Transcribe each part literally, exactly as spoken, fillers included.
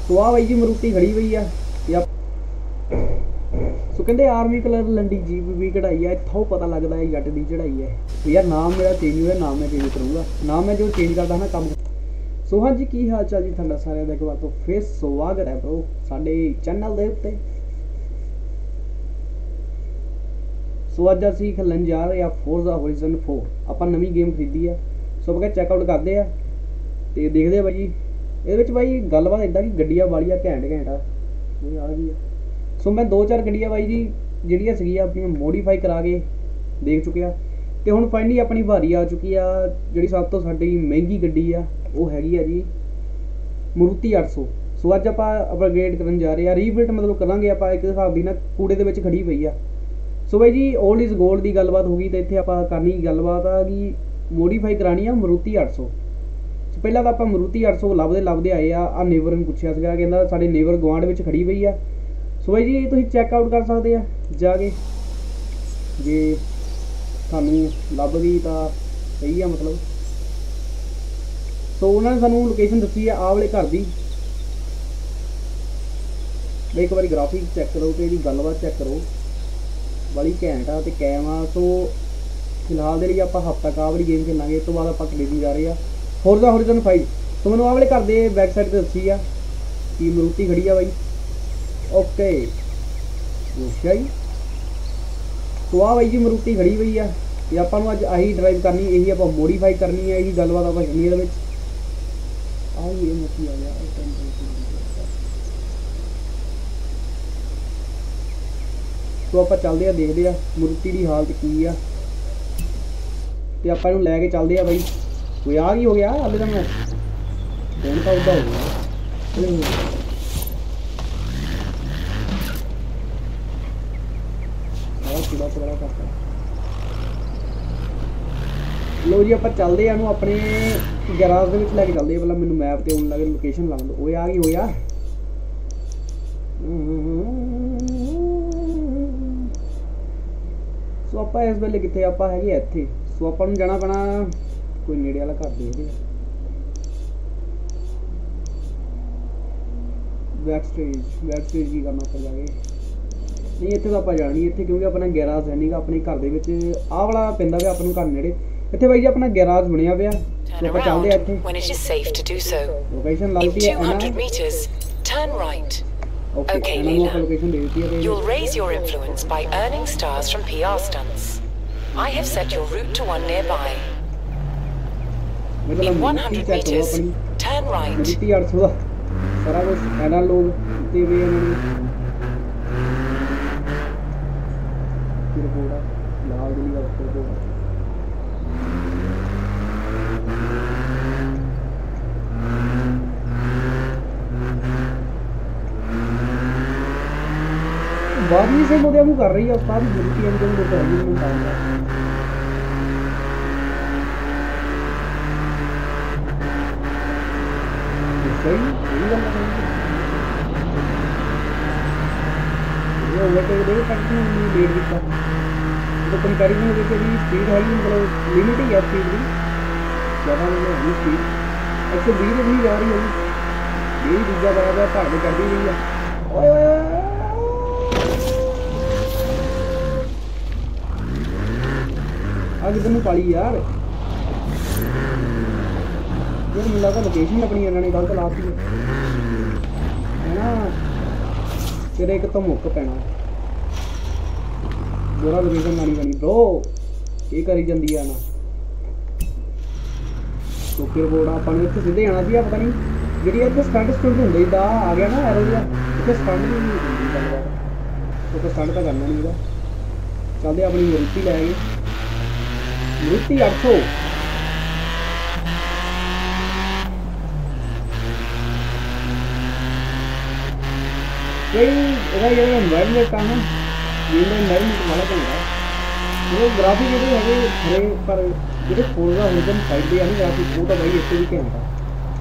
सो आ भाई जी मरूती खड़ी हुई है या सो कहते आर्मी कलर लंडी जीप भी कढ़ाई है, इत्थों पता लगता है जट की चढ़ाई है। तो यार नाम मेरा चेंज हुआ, नाम मैं चेंज करूँगा, नाम मैं जो चेंज करता ना कम। सो हाँ जी की हाल चाल जी तुहाडा सारिਆਂ ਦਾ एक बार तो फिर स्वागत है ब्रो साडे चैनल दे उत्ते। सो अज असीं खेलन जा रहे हैं फोर्जा होराइजन फोर, आपां नवीं गेम खरीदी है। सो मैं चैकआउट करते हैं तो देखते हैं भाई जी ये भाई गलबात इदा कि गड्डियां वालियां घैंट घैंट आ गई है। सो मैं दो चार गड्डियां भाई जी ਜਿਹੜੀਆਂ ਸੀਗੀਆਂ ਆਪਣੀਆਂ ਮੋਡੀਫਾਈ ਕਰਾ ਕੇ ਦੇਖ ਚੁੱਕਿਆ ਤੇ ਹੁਣ ਫਾਈਨਲੀ ਆਪਣੀ ਵਾਰੀ ਆ ਚੁੱਕੀ ਆ। ਜਿਹੜੀ ਸਭ ਤੋਂ ਸਾਡੀ ਮਹਿੰਗੀ ਗੱਡੀ ਆ ਉਹ ਹੈਗੀ ਆ ਜੀ ਮਰੂਤੀ ਅੱਠ ਸੌ। ਸੋ ਅੱਜ ਆਪਾਂ ਅਪਗ੍ਰੇਡ ਕਰਨ ਜਾ ਰਹੇ ਆ, ਰੀਬਿਲਟ ਮਤਲਬ ਕਰਾਂਗੇ ਆਪਾਂ ਇੱਕ ਹਿਸਾਬ ਦੀ ਨਾ ਕੂੜੇ ਦੇ ਵਿੱਚ ਖੜੀ ਪਈ ਆ। ਸੋ ਬਾਈ ਜੀ ਓਲਡ ਇਜ਼ ਗੋਲਡ ਦੀ ਗੱਲਬਾਤ ਹੋ ਗਈ ਤੇ ਇੱਥੇ ਆਪਾਂ ਕਰਨੀ ਗੱਲਬਾਤ ਆ ਕਿ ਮੋਡੀਫਾਈ ਕਰਾਣੀ ਆ ਮਰੂਤੀ ਅੱਠ ਸੌ। ਸੋ ਪਹਿਲਾਂ ਤਾਂ ਆਪਾਂ ਮਰੂਤੀ ਅੱਠ ਸੌ ਲੱਭਦੇ ਲੱਭਦੇ ਆਏ ਆ। ਆ ਨੇਵਰ ਨੂੰ ਪੁੱਛਿਆ ਸੀਗਾ, ਕਹਿੰਦਾ ਸਾਡੇ ਨੇਵਰ ਗੁਆਂਢ ਵਿੱਚ ਖੜੀ ਪਈ ਆ। ਸੋ ਬਾਈ ਜੀ ਤੁਸੀਂ ਚੈੱਕਆਊਟ ਕਰ ਸਕਦੇ ਆ ਜਾ ਕੇ, ਜੇ ਤੁਹਾਨੂੰ ਲੱਭ ਗਈ ਤਾਂ ਸਹੀ ਆ ਮਤਲਬ। ਸੋ ਉਹਨਾਂ ਨੇ ਸਾਨੂੰ ਲੋਕੇਸ਼ਨ ਦੱਸੀ ਆ ਆਹ ਵਾਲੇ ਘਰ ਦੀ। ਇੱਕ ਵਾਰੀ ਗ੍ਰਾਫਿਕ ਚੈੱਕ ਕਰੋ ਤੇ ਇਹਦੀ ਗੱਲਬਾਤ ਚੈੱਕ ਕਰੋ, ਬੜੀ ਘੈਂਟ ਆ ਤੇ ਕੈਮ ਆ। ਸੋ ਫਿਲਹਾਲ ਦੇ ਲਈ ਆਪਾਂ ਹਫ਼ਤਾ ਕਾ ਵਾਲੀ ਗੇਮ ਖੇਲਾਂਗੇ, ਇਸ ਤੋਂ ਬਾਅਦ ਆਪਾਂ ਖਰੀਦੀ ਜਾ ਰਹੇ ਆ ਫੋਰਜ਼ਾ ਹੋਰਾਈਜ਼ਨ ਫਾਈਵ। ਸੋ ਮੈਨੂੰ ਆਹ ਵਾਲੇ ਘਰ ਦੇ ਬੈਕ ਸਾਈਡ ਤੇ ਦੱਸੀ ਆ ਕਿ ਮਰੂਤੀ ਖੜੀ ਆ ਬਾਈ। ओके अच्छा जी तो आ भाई जी मरूती खड़ी हुई है ते आपां नूं अज आही ड्राइव करनी, यही आपां मोडीफाई करनी है, यही गलबात आपां करनी है। आ ये मच्छी आ गया तो आपां चलदे आ देखदे आ मरूती की हालत की आ ते आपां नूं लैके चलदे आ भाई। कोई आ की हो गया हाले तां मैं फोन तां उदा हो गया। लो जी आप चलते हैं अपने गैराज के लैके चलते हैं। पहला मैं मैप से आने लगे लोकेशन ला दो, वो आ गई हो यार। सो आप इस वेले कितने आप है इत्थे। सो आप जाना पैना कोई नेड़े वाला घर देखते हैं, बैक स्टेज बैक स्टेज की करना पर जाके नहीं इत्थे तो आप जाना नहीं इत्थे, क्योंकि अपना गैराज है नहीं अपने घर दे विच आह वाला पैंदा पिया अपने घर नेड़े। इत्थे भाई जी अपना गैराज बनया पिया, तो आप चलदे आ इत्थे लोकेशन लगती है ना। ओके इन्हां नूं लोकेशन दे दित्ती है। You'll raise your influence by earning stars from P R stunts. I have set your route to one nearby. In one hundred meters, turn right. Maruti आठ सौ दा सारा कुछ ऐना लोग दित्ते हुए इन्हां नूं। लाल दिल्ली का फोटो बारहवीं से मोदी मुँह कर रही है उस्ताद मरूती अंकल को तो नहीं मिलता। सही यही गल है ये ओवरटेक दे तक नहीं लेट दिता तो कंपैरिजन में भी स्पीड है मतलब लिमिट ही है स्पीड की ज़्यादा मतलब है स्पीड एक सौ बीस नहीं जा रही होगी। यही दूसरा बड़ा बड़ा भाग में कर दी गई है। ओए आगे तेन पाली यार यार मुझे लगा लोकेशन अपनी इन्होंने गलत लाती है ना। तेरे एक तो मुक्क पैना जोरा लोकेशन लानी पैनी ब्रो, ये करी जाती है ना। तो फिर बोर्ड अपन इतने सीधे जाना सी, पता नहीं जी इतने स्टंट स्टंट होंगे इदा आ गया ना एरो जहा इतने स्टंट भी नहीं होती गलबात, तो स्टंट तो करना नहीं। चलते अपनी मरूती लै गए मरूती अठ सौ। जो एनवायरमेंट है ना गेम का एनवायरमेंट वाला चंगा वो ग्राफिक जो है खरे पर जो फोर्जा होराइजन फाइव के है ग्राफिक वो तो भाई इतने भी घैंट है।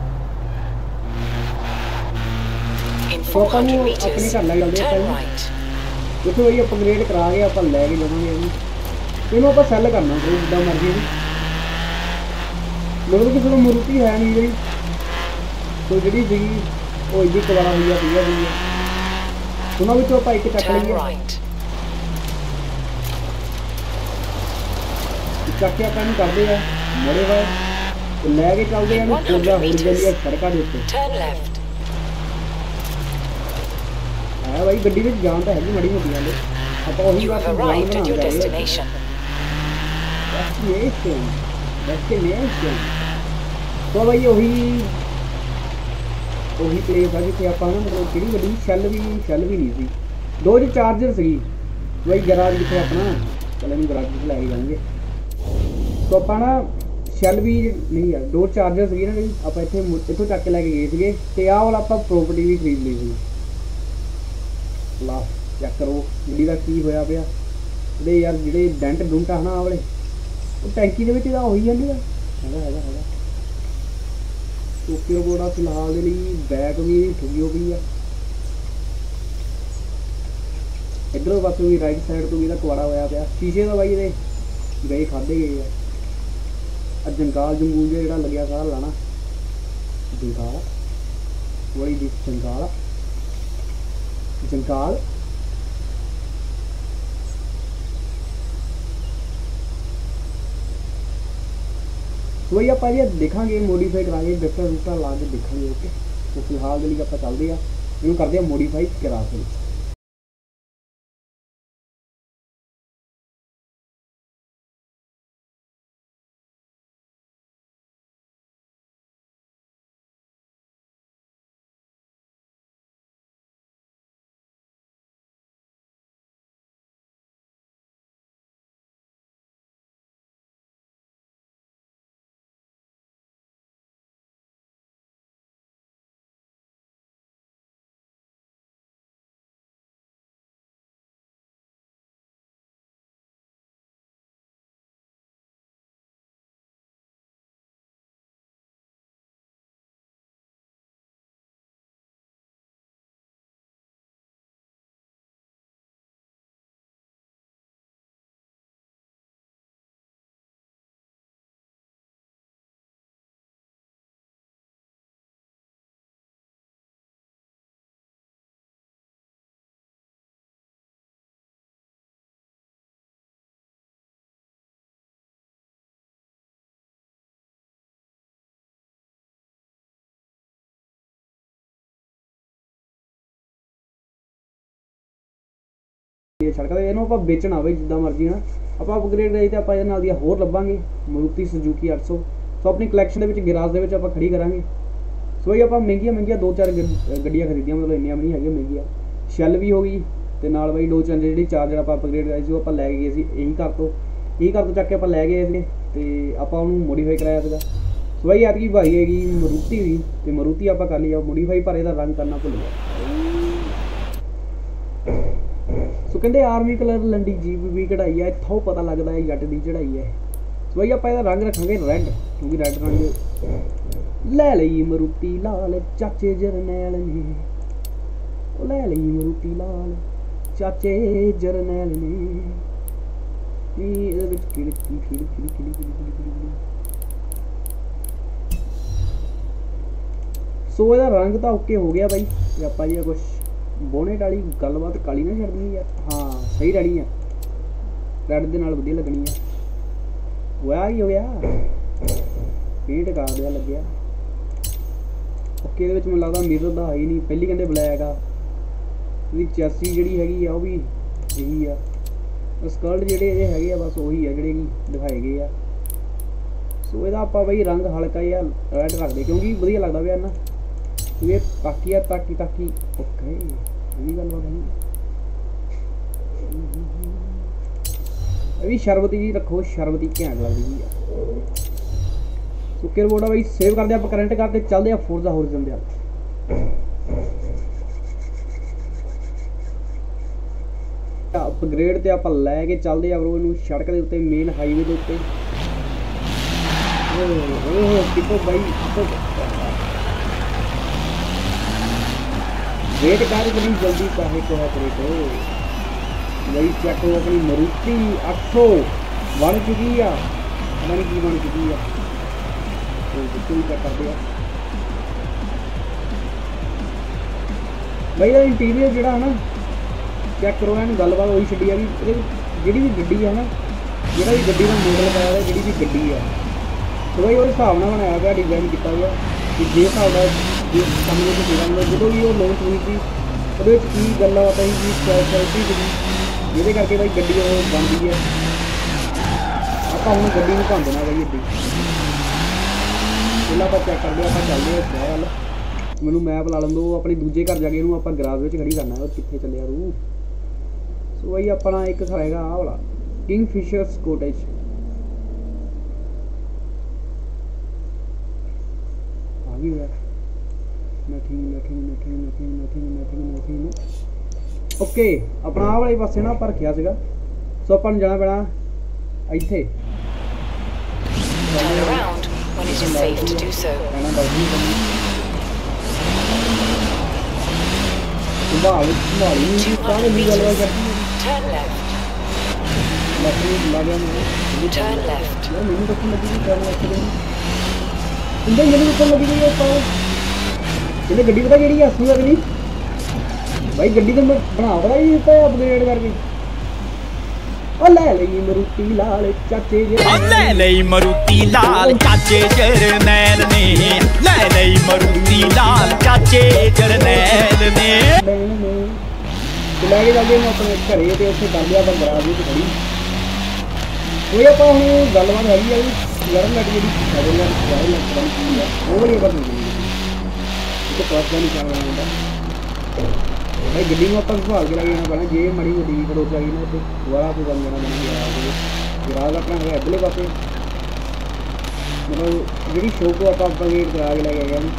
तो अपने घर लग चलते उसे भाई अपग्रेड करा के आप लैके जाएंगे इन्हों आप सैल करना जिदा मर्जी मतलब कि चलो मरूती है नहीं जी तो जी सी ਉਹ ਇਹਦੀ ਕਵਾੜਾ ਹੋਈ ਆ ਪਈ ਆ ਪਈ ਆ ਉਹਨਾਂ ਵਿੱਚੋਂ ਆਪਾਂ ਇੱਕ ਚੱਕ Turn ਲਈਏ right. ਚੱਕ ਕੇ ਆਪਾਂ ਨੂੰ ਕਰਦੇ ਆ ਮੋੜੇ ਹੋਏ ਤੇ ਲੈ ਕੇ ਚੱਲਦੇ ਆ ਨੂੰ ਕੋਲਾ ਹੋਰ ਜਾਂਦੀ ਆ ਸੜਕਾਂ ਦੇ ਉੱਤੇ Turn left. ਆ ਬਾਈ ਗੱਡੀ ਵਿੱਚ ਜਾਣ ਤਾਂ ਹੈਗੀ ਮੜੀ ਮੋਟੀ ਹਾਲੇ ਆਪਾਂ ਉਹੀ You ਬਸ have ਜਾਣ arrived at your ਬਣਾਉਣ ਜਾ ਰਹੇ destination. ਡੈਸਟੀਨੇਸ਼ਨ ਡੈਸਟੀਨੇਸ਼ਨ तो भाई ਉਹੀ ਉਹੀ ਪਲੇਸ ਆ ਜਿੱਥੇ ਆਪਾਂ ਨਾ ਮਤਲਬ ਕਿਹੜੀ ਗੱਡੀ ਸ਼ੈਲ ਵੀ ਸ਼ੈਲ ਵੀ ਨਹੀਂ ਸੀ ਦੋ ਚ ਚਾਰਜਰ ਸੀ ਬਾਈ ਗਰਾਜ ਜਿੱਥੇ ਆਪਣਾ ਚਲ ਇਹਨੂੰ ਗਰਾਜ ਵਿੱਚ ਲੈ ਕੇ ਜਾਵਾਂਗੇ तो ਆਪਾਂ ਨਾ ਸ਼ੈਲ ਵੀ ਨਹੀਂ ਆ ਦੋ ਚਾਰਜਰ ਸੀ ਨਾ ਆਪਾਂ ਇੱਥੇ ਇੱਥੋਂ ਚੱਕ ਕੇ ਲੈ ਕੇ ਗਏ ਸੀਗੇ ਤੇ ਆਹ ਵਾਲਾ ਆਪਾਂ ਪ੍ਰੋਪਰਟੀ ਵੀ ਖਰੀਦ ਲਈ ਸੀ ਲਾ ਚੈੱਕ ਕਰੋ ਗੱਡੀ ਦਾ ਕੀ ਹੋਇਆ ਪਿਆ ਇਹਦੇ ਯਾਰ ਜਿਹੜੇ ਡੈਂਟ ਡੁੰਟ ਆ ਨਾ ਆਹ ਵਾਲੇ ਉਹ ਟੈਂਕੀ ਦੇ ਵਿੱਚ ਤਾਂ ਹੋਈ ਜਾਂਦੀ ਆ ਹੈਗਾ ਹੈਗਾ ਹੈਗਾ ਟੋਕੀਓ ਬੋੜਾ ਫਿਲਹਾਲ ਦੇ ਲਈ ਬੈਕ ਵੀ ਠੁਗੀ ਹੋ ਗਈ ਆ ਇਧਰੋਂ ਪਾਸੋਂ ਵੀ ਰਾਈਟ ਸਾਈਡ ਤੋਂ ਵੀ ਇਹਦਾ ਕੁਆੜਾ ਹੋਇਆ ਪਿਆ ਸ਼ੀਸ਼ੇ ਦਾ ਬਾਈ ਇਹਦੇ ਗਏ ਖਾਦੇ ਗਏ ਆ ਆ ਜੰਗਾਲ ਜੰਗੂਲ ਜਿਹੜਾ ਲੱਗਿਆ ਸਾਰਾ ਲਾਣਾ ਜੰਗਾਲ ਵੜੀ ਦੀ ਜੰਗਾਲ ਜੰਗਾਲ तो वही आप देखा मोडीफाई करा के डस्टर डुस्टर ला के देखा ओके तो फिलहाल के लिए आप चलते हैं इन्हों करते हैं मोडीफाई करा के सड़क ਇਹਨੂੰ ਆਪਾਂ ਵੇਚਣਾ ਬਈ ਜਿੱਦਾਂ ਮਰਜ਼ੀ ਨਾ ਆਪਾਂ ਅਪਗ੍ਰੇਡ ਰਹੀ ਤੇ ਆਪਾਂ ਇਹਦੇ ਨਾਲ ਦੀਆਂ ਹੋਰ ਲੱਭਾਂਗੇ ਮਾਰੂਤੀ ਸੁਜ਼ੂਕੀ ਅੱਠ ਸੌ ਸੋ ਆਪਣੀ ਕਲੈਕਸ਼ਨ ਦੇ ਵਿੱਚ ਗੈਰਾਜ ਦੇ ਵਿੱਚ ਆਪਾਂ ਖੜੀ ਕਰਾਂਗੇ ਸੋ ਇਹ ਆਪਾਂ ਮਹਿੰਗੀਆਂ ਮਹਿੰਗੀਆਂ ਦੋ ਚਾਰ ਗੱਡੀਆਂ ਖਰੀਦੀਆਂ ਮਤਲਬ ਇੰਨੀਆਂ ਵੀ ਨਹੀਂ ਹੈਗੀਆਂ ਮਹਿੰਗੀਆਂ ਸ਼ੈਲ ਵੀ ਹੋ ਗਈ ਤੇ ਨਾਲ ਬਈ ਦੋ ਚਾਰ ਜਿਹੜੀ ਚਾਰਜਰ ਆਪਾਂ ਅਪਗ੍ਰੇਡ ਕਰਾਈ ਸੀ ਉਹ ਆਪਾਂ ਲੈ ਕੇ ਗਏ ਸੀ ਇਹੀ ਘਰ ਤੋਂ ਇਹੀ ਘਰ ਤੋਂ ਚੱਕ ਕੇ ਆਪਾਂ ਲੈ ਗਏ ਸੀ ਤੇ ਆਪਾਂ ਉਹਨੂੰ ਮੋਡੀਫਾਈ ਕਰਾਇਆ ਸੀਗਾ ਸੋ ਬਈ ਐਤਕੀ ਭਾਈ ਹੈਗੀ ਮਾਰੂਤੀ ਦੀ ਤੇ ਮਾਰੂਤੀ ਆਪਾਂ ਕਰ ਲਈ ਆ ਮੋਡੀਫਾਈ ਪਰ ਇਹਦਾ ਰੰਗ ਕਰਨਾ ਭੁੱਲ ਗਿਆ ਸੋ ਕਹਿੰਦੇ ਆਰਮੀ ਕਲਰ ਲੰਡੀ ਜੀਪ ਵੀ ਕਢਾਈ ਹੈ ਇੱਥੋਂ ਪਤਾ ਲੱਗਦਾ ਹੈ ਜੱਟ ਦੀ ਚੜਾਈ ਹੈ ਸੋ ਬਈ ਆਪਾਂ ਇਹਦਾ ਰੰਗ ਰੱਖਾਂਗੇ ਰੈੱਡ ਕਿਉਂਕਿ ਰੈੱਡ ਰੰਗ ਲੈ ਲਈ ਮਾਰੂਤੀ ਲਾਲ ਚਾਚੇ ਜਰਨੈਲ ਨੇ ਉਹ ਲੈ ਲਈ ਮਾਰੂਤੀ ਲਾਲ ਚਾਚੇ ਜਰਨੈਲ ਨੇ ਇਹ ਇਹਦੇ ਵਿੱਚ ਕਿਹੜੀ ਕਿਹੜੀ ਕਿਹੜੀ ਕਿਹੜੀ ਕਿਹੜੀ ਕਿਹੜੀ ਸੋ ਇਹਦਾ ਰੰਗ ਤਾਂ ਓਕੇ ਹੋ ਗਿਆ ਬਾਈ ਤੇ ਆਪਾਂ ਜੀ ਕੁਛ ਬੋਨੇਟ ਵਾਲੀ ਗੱਲਬਾਤ ਕਾਲੀ ਨਾ ਛੱਡਣੀ ਆ ਹਾਂ ਸਹੀ ਰਹਿਣੀ ਆ ਰੈੱਡ ਦੇ ਨਾਲ ਵਧੀਆ ਲੱਗਣੀ ਆ ਹੋਇਆ ਕੀ ਹੋ ਗਿਆ ਪੇਂਟ ਕਰ ਦਿਆ ਲੱਗਿਆ ਓਕੇ ਇਹਦੇ ਵਿੱਚ ਮੈਨੂੰ ਲੱਗਦਾ ਮਿਰਰ ਦਾ ਹੈ ਹੀ ਨਹੀਂ ਪਹਿਲੀ ਕਹਿੰਦੇ ਬਲੈਕ ਆ ਇਹਦੀ ਚੈਸੀ ਜਿਹੜੀ ਹੈਗੀ ਆ ਉਹ ਵੀ ਇਹੀ ਆ ਸਕਲਟ ਜਿਹੜੇ ਇਹਦੇ ਹੈਗੇ ਆ ਬਸ ਉਹੀ ਆ ਜਿਹੜੇ ਦਿਖਾਏ ਗਏ ਆ ਸੋ ਇਹਦਾ ਆਪਾਂ ਬਈ ਰੰਗ ਹਲਕਾ ਜਿਹਾ ਰੈੱਡ ਰੱਖਦੇ ਕਿਉਂਕਿ ਵਧੀਆ ਲੱਗਦਾ ਪਿਆ ਨਾ ਇਹ ਤਾਕੀ ਆ ਤਾਕੀ ਤਾਕੀ ਓਕੇ ਇਹ ਗੱਲ ਬਾਤ ਹੈ ਇਹ ਵੀ ਸ਼ਰਬਤੀ ਜੀ ਰੱਖੋ ਸ਼ਰਬਤੀ ਘੈਂਟ ਲੱਗਦੀ ਆ ਸੋ ਕਿਰਬੋਰਡ ਆ ਬਈ ਸੇਵ ਕਰਦੇ ਆਪਾਂ ਕਰੰਟ ਕਰਦੇ ਚੱਲਦੇ ਆ ਫੋਰਜ਼ਾ ਹੋਰਾਈਜ਼ਨ ਦੇ ਅਪਗ੍ਰੇਡ ਤੇ ਆਪਾਂ ਲੈ ਕੇ ਚੱਲਦੇ ਆ ਬਰੋ ਇਹਨੂੰ ਸੜਕ ਦੇ ਉੱਤੇ ਮੇਨ ਹਾਈਵੇ ਦੇ ਉੱਤੇ ਓਹ ਓਹ ਕਿਤੋਂ ਬਾਈ वेट कर बड़ी जल्दी चाहे को है करे को वही चेक हो अपनी मारुति आठ सौ बन चुकी है बन की बन चुकी है तो बिल्कुल चेक कर दिया ਬਾਈ ਦਾ ਇੰਟੀਰੀਅਰ ਜਿਹੜਾ ਹੈ ਨਾ ਚੈੱਕ ਕਰੋ ਐਨ ਗੱਲਬਾਤ ਹੋਈ ਛੱਡੀ ਆ ਵੀ ਇਹਦੇ ਜਿਹੜੀ ਵੀ ਗੱਡੀ ਹੈ ਨਾ ਜਿਹੜਾ ਵੀ ਗੱਡੀ ਦਾ ਮਾਡਲ ਪਾਇਆ ਹੋਇਆ ਜਿਹੜੀ ਵੀ ਗੱਡੀ ਆ ਤੇ ਬਾਈ ਉਹਦੇ ਹਿਸਾਬ ਨਾਲ ਬਣਾਇਆ ਗਿਆ ਡਿਜ਼ਾਈਨ ਕੀਤਾ ਗਿਆ ਕਿ ਜੇ ਹਿਸਾਬ ਨਾਲ ਜੇ ਸਾਹਮਣੇ ਤੋਂ ਦੇਖਾਂਗੇ ਜਦੋਂ ਵੀ ਉਹ ਲਾਂਚ ਹੋਈ ਸੀ ਉਹਦੇ ਵਿੱਚ ਕੀ ਗੱਲਾਂ ਬਾਤਾਂ ਸੀ ਜੀ ਸਪੈਸ਼ਲਿਟੀ ਸੀ ਜਿਹਦੇ ਕਰਕੇ ਬਾਈ ਗੱਡੀ ਉਹ ਬਣਦੀ ਹੈ ਆਪਾਂ ਹੁਣ ਗੱਡੀ ਨੂੰ ਭੰਨ ਦੇਣਾ ਬਾਈ ਇੱਦਾਂ ਪਹਿਲਾਂ ਆਪਾਂ ਚੈੱਕ ਕਰਦੇ ਆਪਾਂ ਚੱਲਦੇ ਹਾਂ ਸ਼ਹਿਰ ਵੱਲ ਮੈਨੂੰ ਮੈਪ ਲਾ ਲੈਂਦੋ ਆਪਣੇ ਦੂਜੇ ਘਰ ਜਾ ਕੇ ਇਹਨੂੰ ਆਪਾਂ ਗਰਾਜ ਵਿੱਚ ਖੜੀ ਕਰਨਾ ਉਹ ਕਿੱਥੇ ਚੱਲਿਆ ਰੂ ਸੋ ਬਾਈ ਆਪਣਾ ਇੱਕ ਹੈਗਾ ਆਹ ਵਾਲਾ ਕਿੰਗ ਫਿਸ਼ਰਸ ਕੋਟੇਜ ਆ ਗਈ ਹੈ nothing nothing nothing nothing nothing nothing nothing okay ਆਪਣਾ ਆਹ ਵਾਲੇ ਪਾਸੇ ਨਾ ਆਪਾਂ ਰੱਖਿਆ ਸੀਗਾ ਸੋ ਆਪਾਂ ਨੂੰ ਜਾਣਾ ਪੈਣਾ ਇੱਥੇ Turn around when it is safe to do so. ਸੰਭਾਲ ਸੰਭਾਲੀ two ਸਾਰੇ hundred ਦੀ ਗੱਲਬਾਤ meters. ਕਰਦੀ Turn left. ਲੱਗੀ ਲਾ ਗਿਆ ਮੈਨੂੰ Turn left. ਯਾਰ ਮੈਨੂੰ ਤਾਂ ਲੱਗੀ ਨਹੀਂ ਕਰਨ ਵਾਸਤੇ ਇੰਦੇ ਮੈਨੂੰ ਤਾਂ ਲੱਗੀ ਨਹੀਂ ਆਪਾਂ ਇਹਨੇ ਗੱਡੀ ਪਤਾ ਕਿਹੜੀ ਆ ਅਸੂ ਅਗਲੀ ਭਾਈ ਗੱਡੀ ਤਾਂ ਮੈਂ ਬਣਾ ਬੜਾ ਹੀ ਦਿੱਤਾ ਅਪਗ੍ਰੇਡ ਕਰਕੇ ਉਹ ਲੈ ਲਈ ਮਰੂਤੀ ਲਾਲ ਚਾਚੇ ਜੇ ਉਹ ਲੈ ਲਈ ਮਰੂਤੀ ਲਾਲ ਚਾਚੇ ਜਰਨੈਲ ਨੇ ਲੈ ਲਈ ਮਰੂਤੀ ਲਾਲ ਚਾਚੇ ਜਰਨੈਲ ਨੇ ਤੇ ਲੈ ਕੇ ਜਾਂਦੇ ਮੈਂ ਆਪਣੇ ਘਰੇ ਤੇ ਉੱਥੇ ਕਰ ਲਿਆ ਬੰਦਰਾ ਵੀ ਖੜੀ ਕੋਈ ਆਪਾਂ ਹੁਣ ਗੱਲਬਾਤ ਹੈਗੀ ਆ ਵੀ ਗਰਮ ਲੱਗ ਜਿਹੜੀ ਸਾਡੇ ਨਾਲ ਸਾਰੇ ਲੱਗ ਰਹੀ ਆ ਉਹ ਵਾਲੀ ਬਾਤ ਨਹੀਂ ਇਹ ਤਾਂ ਪਾਸ ਨਹੀਂ ਕਰਨਾ ਹੁੰਦਾ ਭਾਈ ਗੱਡੀ ਨੂੰ ਆਪਾਂ ਸੰਭਾਲ ਕੇ ਲੱਗੇ ਜਾਣਾ ਪੈਣਾ ਜੇ ਮੜੀ ਗੱਡੀ ਖੜੋਚ ਆ ਗਈ ਨਾ ਤੇ ਦੁਬਾਰਾ ਕੋਈ ਕੰਮ ਦੇਣਾ ਪੈਣਾ ਗਰਾਜ ਆਪਣਾ ਹੈਗਾ ਇੱਧਰਲੇ ਪਾਸੇ ਮਤਲਬ ਜਿਹੜੀ ਸ਼ੋਅ ਕੋ ਆਪਾਂ ਆਪਾਂ ਗੇਟ ਕਰਾ ਕੇ ਲੈ ਕੇ ਗਏ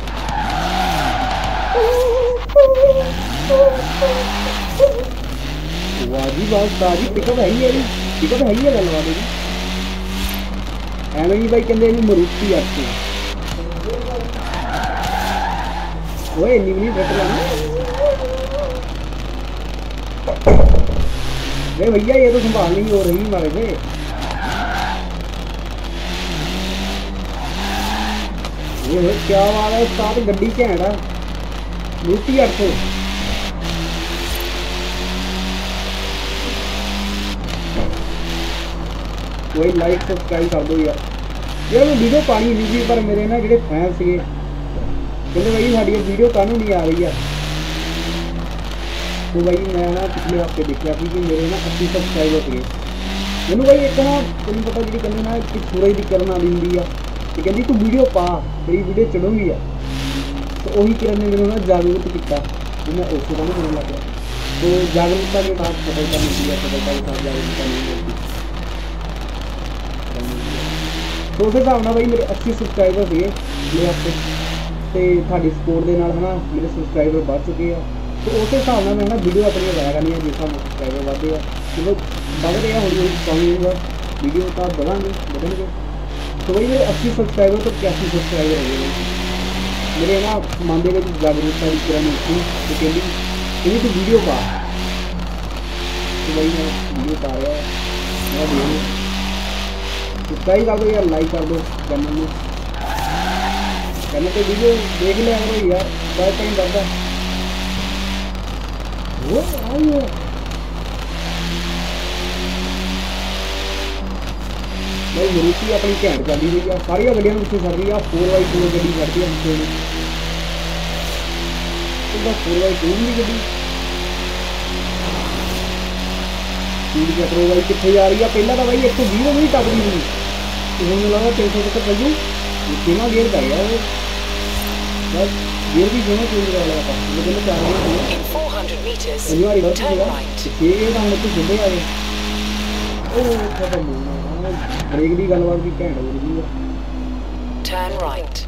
ਵਾਹ ਜੀ ਬਾਤ ਤਾਜੀ ਪਿਕਅਪ ਹੈਗੀ ਹੈ ਜੀ ਪਿਕਅਪ ਹੈਗੀ ਹੈ ਗੱਲਬਾਤ ਇਹਦੀ ਐਵੇਂ ਜੀ ਬਾਈ ਕਹਿੰਦੇ ਇਹਨੂੰ ਮਰੂਤੀ ਆਖੀ ਓਏ ਇੰਨੀ ਵੀ ਨਹੀਂ ਬੈਠ ਲੈਣਾ अरे भैया ये तो संभाल नहीं हो रही हमारे से ये क्या बात है साथ गड्डी घैंट है नूटी अठ सौ कोई लाइक सब्सक्राइब कर दो यार यार मैं वीडियो पानी नहीं थी पर मेरे ना जो फैन से कहते भाई साड़ी वीडियो कानू नहीं आ रही है तो भाई मैं ना पिछले हफ्ते देखा कि मेरे ना अस्सी सब्सक्राइबर थे मैंने भाई एक ना तेन पता जी कहते ना कि सूरज की किरण आती होंगी है तो कहती तू वीडियो पा तेरी वीडियो चढ़ूंगी है तो वही किरण ने मैंने ना जागरूक किया तो मैं उस तरह करने लग गया तो जागरूकता के साथ सफलता मिलती है सफलता के साथ जागरूकता नहीं मिलती तो उस हिसाब से भाई मेरे अस्सी सब्सक्राइबर थे पिछले हफ्ते तो साड़ी सपोर्ट के नाल है ना मेरे सब्सक्राइबर बढ़ चुके हैं तो उस हिसाब से मैं ना वीडियो अपनी लगाया करनी है जिस हिसाब से सब्सक्राइबर बढ़ते हैं चलो बढ़ रहे हैं हौली हौली पाऊँगा वीडियो तो बढ़ाएंगे बढ़ेंगे तो भाई मेरे अस्सी सब्सक्राइबर तो इक्यासी सब्सक्राइबर हो गए मेरे ना मन के जागरूकता की किरण उठी तो कहती कहती तू वीडियो पा तो भाई मैं वीडियो पा रहा मैं देख सब्सक्राइब कर दो यार लाइक कर दो चैनल में चैनल पर वीडियो देख लिया करो यार बहुत टाइम लगता वो आई है भाई मरूती अपनी घैंट चल रही है सारिया गड्डियां पिछे चल रही है फोर बाई फोर गड्डी चढ़ती है पिछे फोर बाई टू भी गड्डी स्पीड चैक भाई कितने जा रही है पहला तो भाई एक सौ भी भी टपदी नहीं तो हूँ लगा तीन सौ तक चल जू छेवां गेयर पै गया बस गेयर भी छेवां चेंज कर लिया लेकिन चार gear In four hundred meters, वाली गलत turn सीगा right. छे गेयर तो हम तो सिद्धे आ गए ओ खत्म होना ब्रेक की गलबात भी घैंट हो रही है Turn right.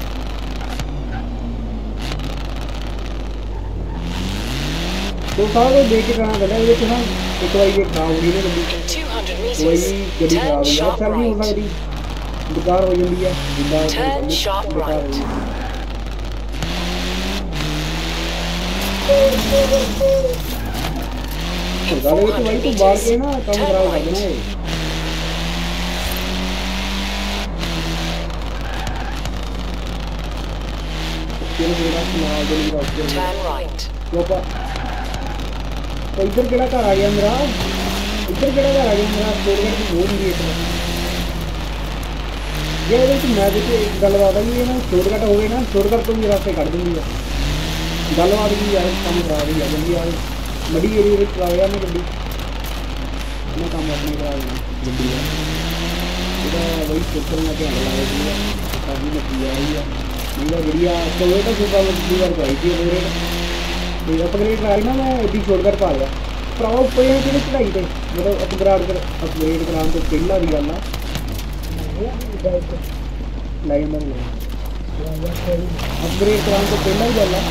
तो सारा कुछ देख के करना पड़ता है ये ना एक बार ये खराब हो रही है गड्डी In two hundred कोई meters, गड्डी turn खराब हो sharp जाए नहीं हो right. सकती बेकार हो जाती है जिंदा Turn sharp बेकार हो right. जाती है गाड़ी तो भाई तो बाहर के ना काम खराब कर देना है Turn right. तो आप तो इधर केड़ा घर आ गया मेरा, इधर केड़ा घर आ गया मेरा शॉर्टकट की मोड़ नहीं है ये मैं देखिए एक गलबात है ये ना शॉर्टकट हो गए ना शॉर्टकट तो भी रास्ते कट देंगी है गलबात भी यार काम खराब ही है जल्दी यार बड़ी एरिया में चला गया मैं गड्डी मैं काम अपने करा देना गड्डी का ਇਹਦਾ ਬਈ ਸਿਸਟਮ ਨਾਲ ਧਿਆਨ ਲਾ ਰਹੀ ਹੈ ਕਾਫੀ ਲੱਗੀ ਆ ਰਹੀ ਆ ਇਹਦਾ ਵਧੀਆ ਚਲੋ ਤਾਂ ਸੁਪਰ ਲੱਗੀ ਵਾਰ ਕਰਾਈ ਸੀ ਮੇਰੇ ਤੇ ਅਪਗ੍ਰੇਡ ਕਰਾਈ ਨਾ ਮੈਂ ਇਹਦੀ ਸ਼ੋਰਟਕਟ ਪਾ ਲਿਆ ਭਰਾਵਾ ਉੱਪਰ ਇਹ ਕਿਹੜੀ ਚੜਾਈ ਤੇ ਮਤਲਬ ਅਪਗ੍ਰੇਡ ਕਰ ਅਪਗ੍ਰੇਡ ਕਰਾਉਣ ਤੋਂ ਪਹਿਲਾਂ ਦੀ ਗੱਲ ਆ ਲੈ ਜਾਂਦਾ ਮੈਂ ਅਪਗ੍ਰੇਡ ਕਰਾਉਣ ਤੋਂ ਪਹਿਲਾਂ ਦੀ ਗੱਲ ਆ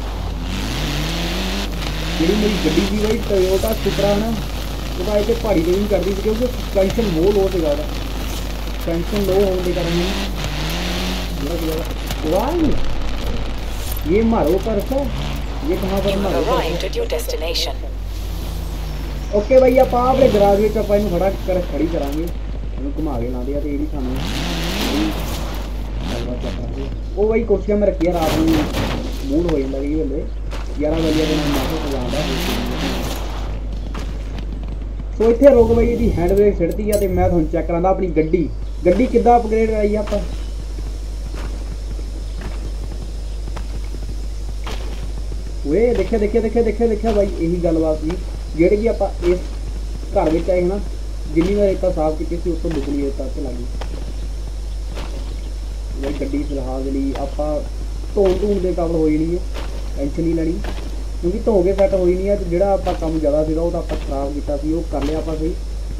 ਜਿਹੜੀ ਮੇਰੀ ਗੱਡੀ ਸੀ ਬਈ ਟੋਯੋਟਾ ਸੁਪਰਾ ਨਾ ਉਹਦਾ ਇੱਥੇ ਪਹਾੜੀ ਤੇ ਵੀ ਕਰਦੀ ਸੀ ਕਿਉਂਕਿ ਸਸਪੈਂਸ਼ਨ ਬਹੁਤ ਲੋ ਸੀਗਾ ਉਹਦਾ टेंशन लो होने के कारण ये मारो पर सर ये कहाँ पर मारो Arrived at your destination. Okay भाई आप अपने गराज में ਆਪਾਂ ਇਹਨੂੰ ਖੜਾ ਕਰ ਖੜੀ ਕਰਾਂਗੇ ਇਹਨੂੰ ਘੁਮਾ ਕੇ ਲਾਉਂਦੇ ਆ ਤੇ ਇਹ ਵੀ ਸਾਨੂੰ ਉਹ ਬਾਈ ਕੁਰਸੀਆਂ ਮੈਂ ਰੱਖੀਆਂ ਰਾਤ ਨੂੰ ਮੂਡ ਹੋ ਜਾਂਦਾ ਕਿ ਵੇਲੇ ਗਿਆਰਾਂ ਵਜੇ ਦੇ ਨਾਲ ਮਾਸੋ ਸਜਾਉਂਦਾ ਸੋ ਇੱਥੇ ਰੋਕ ਬਾਈ ਇਹਦੀ ਹੈਂਡ ਬ੍ਰੇਕ ਸਿੱਟਦੀ ਆ ਤੇ ਮੈਂ ਤੁਹਾਨੂੰ ਚੈੱਕ ਕਰਾਂਦਾ ਆਪਣੀ ਗੱਡੀ ਗੱਡੀ ਕਿੱਦਾਂ ਅਪਗ੍ਰੇਡ ਕਰਾਈ ਆ ਆਪਾਂ ਓਏ ਦੇਖਿਆ ਦੇਖਿਆ ਦੇਖਿਆ ਦੇਖਿਆ ਦੇਖਿਆ ਬਾਈ ਇਹੀ ਗੱਲਬਾਤ ਸੀ ਜਿਹੜੀ ਕਿ ਆਪਾਂ ਇਸ ਘਰ ਵਿੱਚ ਆਏ ਨਾ ਜਿੰਨੀ ਵਾਰ ਰੇਤਾ ਸਾਫ਼ ਕੀਤੀ ਸੀ ਉਸ ਤੋਂ ਦੁੱਗਣੀ ਰੇਤਾ ਇੱਥੇ ਲੱਗੀ ਇਹ ਗੱਡੀ ਫਿਲਹਾਲ ਜਿਹੜੀ ਆਪਾਂ ਧੋਣ ਧੂਣ ਦੇ ਕਾਬਲ ਹੋਈ ਨਹੀਂ ਹੈ ਟੈਨਸ਼ਨ ਨਹੀਂ ਲੈਣੀ ਕਿਉਂਕਿ ਧੋ ਕੇ ਸੈੱਟ ਹੋਈ ਨਹੀਂ ਹੈ ਤੇ ਜਿਹੜਾ ਆਪਾਂ ਕੰਮ ਜ਼ਿਆਦਾ ਸੀਗਾ ਉਹ ਤਾਂ ਆਪਾਂ ਖਰਾਬ ਕੀਤਾ ਸੀ ਉਹ ਕਰ ਲਿਆ ਆਪਾਂ ਸਹੀ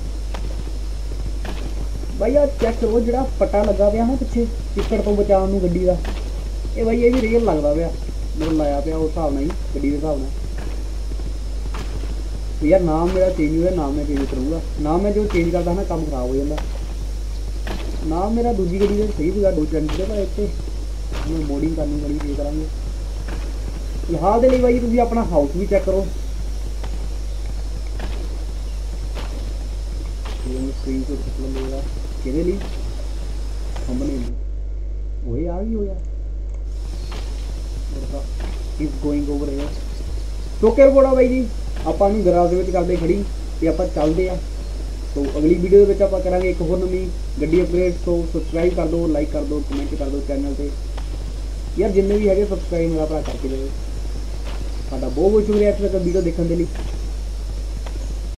भाई यार चेक करो जो पट्टा लगा पाया ना पिछे चिक्कड़ तो बचाव नूं गड्डी का ये भाई ये भी रियल लगता पाया मतलब लाया पाया उस हिसाब ही गड्डी के हिसाब नाल यार नाम मेरा चेंज हुआ नाम मैं चेंज करूँगा नाम मैं जो चेंज करता ना काम खराब हो जाता नाम मेरा दूजी गड्डी का सही सीगा दो चंद पर इतने मैं मोडिंग करनी बड़ी ये करांगे फिलहाल के लिए भाई तुम अपना हाउस भी चेक करो स्क्रीन से खत्म होगा किहदे लई कंपनी वही आ गई हो यार इज गोइंग ओवर हियर तो क्या रिपोर्ट आ भाई जी ਆਪਾਂ ਨੂੰ ਗਰਾਜ ਦੇ ਵਿੱਚ ਕਰਦੇ ਖੜੀ ਤੇ ਆਪਾਂ ਚੱਲਦੇ ਆ तो अगली वीडियो ਦੇ ਵਿੱਚ ਆਪਾਂ ਕਰਾਂਗੇ ਇੱਕ ਹੋਰ ਨਵੀਂ ਗੱਡੀ ਅਪਗ੍ਰੇਡ ਤੋਂ ਸਬਸਕ੍ਰਾਈਬ ਕਰ ਦਿਓ ਲਾਈਕ ਕਰ ਦਿਓ ਕਮੈਂਟ ਕਰ ਦਿਓ ਚੈਨਲ ਤੇ ਯਾਰ ਜਿੰਨੇ ਵੀ ਹੈਗੇ ਸਬਸਕ੍ਰਾਈਬ ਮੇਰਾ ਭਰਾ ਕਰਕੇ ਦਿਓ ਤੁਹਾਡਾ ਬਹੁਤ ਬਹੁਤ ਸ਼ੁਕਰੀਆ ਇਸ ਵੀਡੀਓ ਦੇਖਣ ਦੇ ਲਈ।